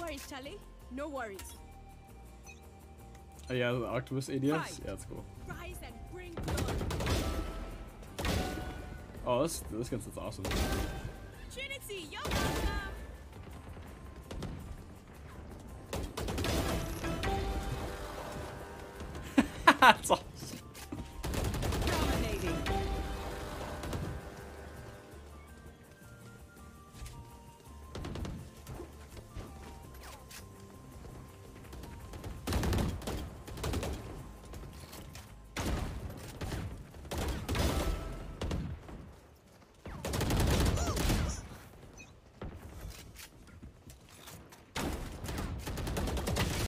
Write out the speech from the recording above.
worries, Charlie. No worries. Oh yeah, the octopus ADS? Right. Yeah, that's cool. Rise and bring blood. Oh, this gun sounds awesome. Trinity, you're welcome. That's awesome.